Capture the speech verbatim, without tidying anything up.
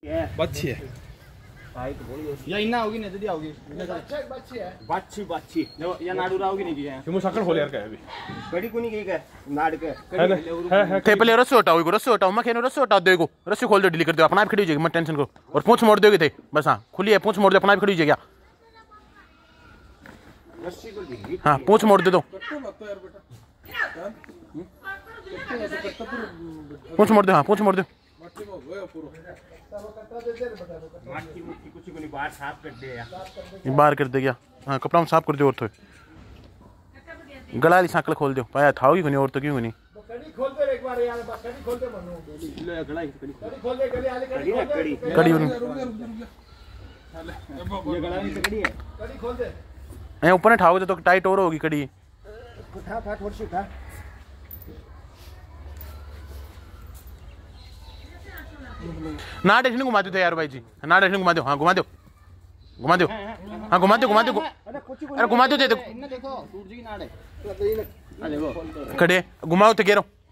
बच्ची है या इन्ना होगी नहीं दीदी होगी बच्ची है बच्ची बच्ची या नाडू रावगी नहीं की है क्यों शक्ल खोल यार क्या अभी कड़ी को नहीं की है नाड़ के है है थे पहले रस्सी हटाओ रस्सी हटाओ मैं खेनो रस्सी हटा दो रस्सी खोल दो डिलीट कर दो अपना आप खड़ी हो जाएगी मत टेंशन करो और पूंछ मोड़ दोगे थे बस हाँ खुली है पूंछ मोड़ दो अपना आप खड़ी हो जाएगी हाँ पूंछ मोड़ दे दो पूंछ मोड़ दो हाँ पूंछ मोड़ दो बाहर कर दे गया हाँ कपड़ा में साफ कर दो और तो गला वाली सांकल खोल दो पाया था ही और तो क्यों नहीं कड़ी ऊपर ठाओ तो टाइट और होगी कड़ी ना टेंशन घुमा दो यार भाई जी ना टेंशन घुमा दो हाँ घुमा दो घुमा दो हाँ घुमा दो घुमा दो अरे घुमा दो दे दो खड़े घुमाओ तो कह रहा हूँ